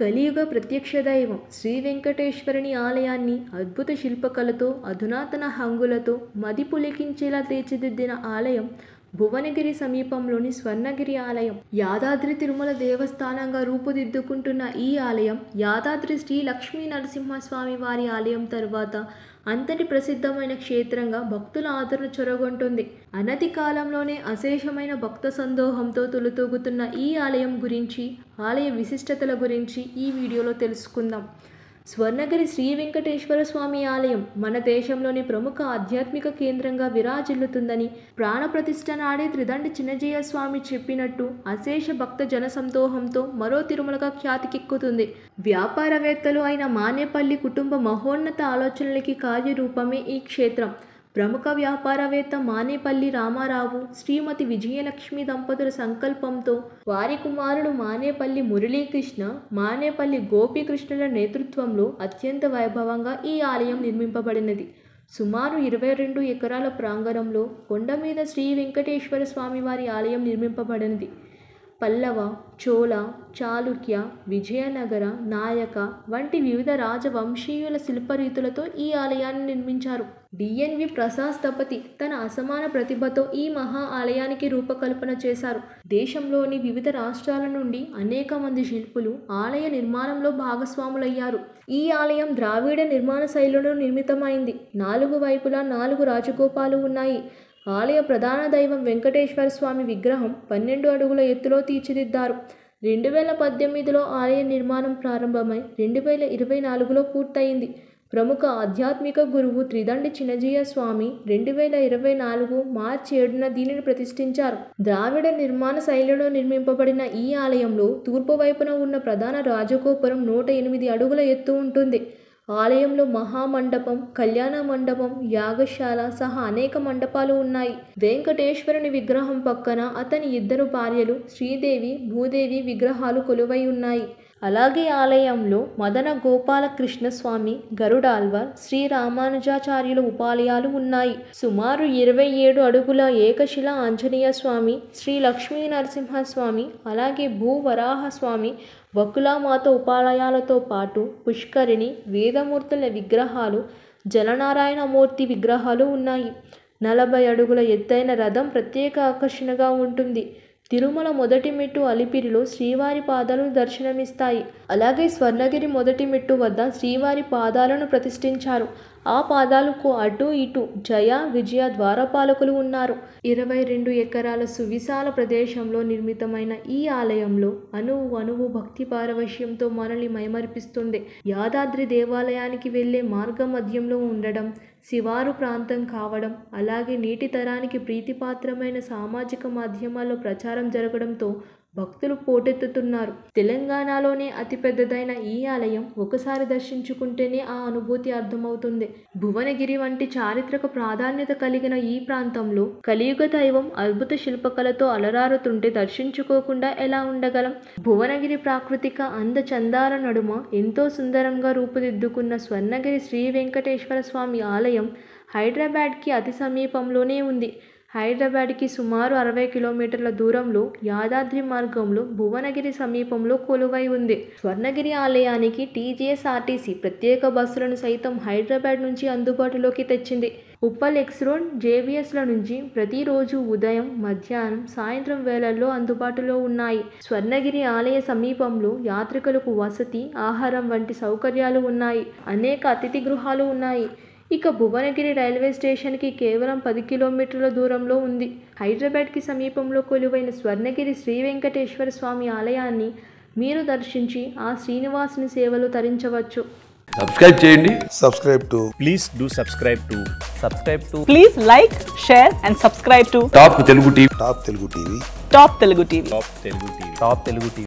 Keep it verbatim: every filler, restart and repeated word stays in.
కలియుగ ప్రత్యక్ష దైవం శ్రీ వెంకటేశ్వరుని ఆలయాన్ని అద్భుత శిల్పకళతో అధునాతన హంగులతో మది పులికించేలా తీర్చిదిద్దిన ఆలయం భువనగిరి సమీపంలోని స్వర్ణగిరి ఆలయం. యాదాద్రి తిరుమల దేవస్థానంగా రూపుదిద్దుకుంటున్న ఈ ఆలయం యాదాద్రి శ్రీ లక్ష్మీ నరసింహస్వామి వారి ఆలయం తర్వాత అంతటి ప్రసిద్ధమైన క్షేత్రంగా భక్తుల ఆదరణ చొరగొంటుంది. అనతి కాలంలోనే అశేషమైన భక్త సందోహంతో తులుతూగుతున్న ఈ ఆలయం గురించి, ఆలయ విశిష్టతల గురించి ఈ వీడియోలో తెలుసుకుందాం. స్వర్ణగిరి శ్రీ వెంకటేశ్వర స్వామి ఆలయం మన దేశంలోని ప్రముఖ ఆధ్యాత్మిక కేంద్రంగా విరాజిల్లుతుందని ప్రాణప్రతిష్ఠ నాడే త్రిదండి చిన్నజీయ స్వామి చెప్పినట్టు అశేష భక్త జన సందోహంతో మరో తిరుమలగా ఖ్యాతికెక్కుతుంది. వ్యాపారవేత్తలు అయిన మానేపల్లి కుటుంబ మహోన్నత ఆలోచనలకి కార్యరూపమే ఈ క్షేత్రం. ప్రముఖ వ్యాపారవేత్త మానేపల్లి రామారావు, శ్రీమతి విజయలక్ష్మి దంపతుల సంకల్పంతో వారి కుమారుడు మానేపల్లి మురళీకృష్ణ, మానేపల్లి గోపీకృష్ణుల నేతృత్వంలో అత్యంత వైభవంగా ఈ ఆలయం నిర్మింపబడినది. సుమారు ఇరవై రెండు ఎకరాల ప్రాంగణంలో కొండ మీద శ్రీ వెంకటేశ్వర స్వామి వారి ఆలయం నిర్మింపబడినది. పల్లవ, చోళ, చాళుక్య, విజయనగర, నాయక వంటి వివిధ రాజవంశీయుల శిల్పరీతులతో ఈ ఆలయాన్ని నిర్మించారు. డిఎన్వి ప్రసాద్ స్థపతి తన అసమాన ప్రతిభతో ఈ మహా ఆలయానికి రూపకల్పన చేశారు. దేశంలోని వివిధ రాష్ట్రాల నుండి అనేక మంది శిల్పులు ఆలయ నిర్మాణంలో భాగస్వాములయ్యారు. ఈ ఆలయం ద్రావిడ నిర్మాణ శైలిలో నిర్మితమైంది. నాలుగు వైపులా నాలుగు రాజగోపాలు ఉన్నాయి. ఆలయ ప్రధాన దైవం వెంకటేశ్వర స్వామి విగ్రహం పన్నెండు అడుగుల ఎత్తులో తీర్చిదిద్దారు. రెండు వేల పద్దెనిమిదిలో ఆలయ నిర్మాణం ప్రారంభమై రెండు వేల ఇరవై నాలుగులో పూర్తయింది. ప్రముఖ ఆధ్యాత్మిక గురువు త్రిదండి చిన్నజీయ స్వామి రెండు వేల ఇరవై నాలుగు మార్చి ఏడున దీనిని ప్రతిష్ఠించారు. ద్రావిడ నిర్మాణ శైలిలో నిర్మింపబడిన ఈ ఆలయంలో తూర్పు వైపున ఉన్న ప్రధాన రాజగోపురం నూట ఎనిమిది అడుగుల ఎత్తు ఉంటుంది. ఆలయంలో మహామండపం, కళ్యాణ మండపం, యాగశాల సహా అనేక మండపాలు ఉన్నాయి. వెంకటేశ్వరుని విగ్రహం పక్కన అతని ఇద్దరు భార్యలు శ్రీదేవి, భూదేవి విగ్రహాలు కొలువై ఉన్నాయి. అలాగే ఆలయంలో మదన గోపాల కృష్ణ స్వామి, గరుడాల్వార్, శ్రీ రామానుజాచార్యుల ఉపాలయాలు ఉన్నాయి. సుమారు ఇరవై ఏడు అడుగుల ఏకశిల ఆంజనేయ స్వామి, శ్రీ లక్ష్మీ నరసింహస్వామి, అలాగే భూవరాహ స్వామి, వకులామాత ఉపాలయాలతో పాటు పుష్కరిణి, వేదమూర్తుల విగ్రహాలు, జలనారాయణమూర్తి విగ్రహాలు ఉన్నాయి. నలభై అడుగుల ఎత్తైన రథం ప్రత్యేక ఆకర్షణగా ఉంటుంది. తిరుమల మొదటి మెట్టు అలిపిరిలో శ్రీవారి పాదాలు దర్శనమిస్తాయి. అలాగే స్వర్ణగిరి మొదటి మెట్టు వద్ద శ్రీవారి పాదాలను ప్రతిష్ఠించారు. ఆ పాదాలకు అటు ఇటు జయ, విజయ ద్వారపాలకులు ఉన్నారు. ఇరవై రెండు ఎకరాల సువిశాల ప్రదేశంలో నిర్మితమైన ఈ ఆలయంలో అణువు అణువు భక్తి పారవశ్యంతో మనల్ని మైమరిపిస్తుంది. యాదాద్రి దేవాలయానికి వెళ్లే మార్గ మధ్యంలో ఉండడం, శివారు ప్రాంతం కావడం, అలాగే నేటి తరానికి ప్రీతిపాత్రమైన సామాజిక మాధ్యమాల్లో ప్రచారం జరగడంతో భక్తులు పోటెత్తుతున్నారు. తెలంగాణలోనే అతిపెద్దదైన ఈ ఆలయం ఒకసారి దర్శించుకుంటేనే ఆ అనుభూతి అర్థమవుతుంది. భువనగిరి వంటి చారిత్రక ప్రాధాన్యత కలిగిన ఈ ప్రాంతంలో కలియుగ దైవం అద్భుత శిల్పకళతో అలరారుతుంటే దర్శించుకోకుండా ఎలా ఉండగలం? భువనగిరి ప్రాకృతిక అంద చందాల నడుమ ఎంతో సుందరంగా రూపుదిద్దుకున్న స్వర్ణగిరి శ్రీ వెంకటేశ్వర స్వామి ఆలయం హైదరాబాద్కి అతి సమీపంలోనే ఉంది. హైదరాబాద్కి సుమారు అరవై కిలోమీటర్ల దూరంలో యాదాద్రి మార్గంలో భువనగిరి సమీపంలో కొలువై ఉంది. స్వర్ణగిరి ఆలయానికి టీజీఎస్ఆర్టీసీ ప్రత్యేక బస్సులను సైతం హైదరాబాద్ నుంచి అందుబాటులోకి తెచ్చింది. ఉప్పల్ ఎక్స్ రోడ్, జేబీఎస్ల నుంచి ప్రతిరోజు ఉదయం, మధ్యాహ్నం, సాయంత్రం వేళల్లో అందుబాటులో ఉన్నాయి. స్వర్ణగిరి ఆలయ సమీపంలో యాత్రికులకు వసతి, ఆహారం వంటి సౌకర్యాలు ఉన్నాయి. అనేక అతిథి గృహాలు ఉన్నాయి. ఇక భువనగిరి రైల్వే స్టేషన్కి కేవలం పది కిలోమీటర్ల దూరంలో ఉంది. హైదరాబాద్కి సమీపంలో కొలువైన స్వర్ణగిరి శ్రీ వెంకటేశ్వర స్వామి ఆలయాన్ని మీరు దర్శించి ఆ శ్రీనివాసుని సేవలు తరించవచ్చు. సబ్స్క్రైబ్ చేయండి. Subscribe to please do subscribe to subscribe to please like, share and subscribe to top Telugu TV. Top Telugu TV. Top Telugu TV. Top Telugu TV. Top Telugu TV.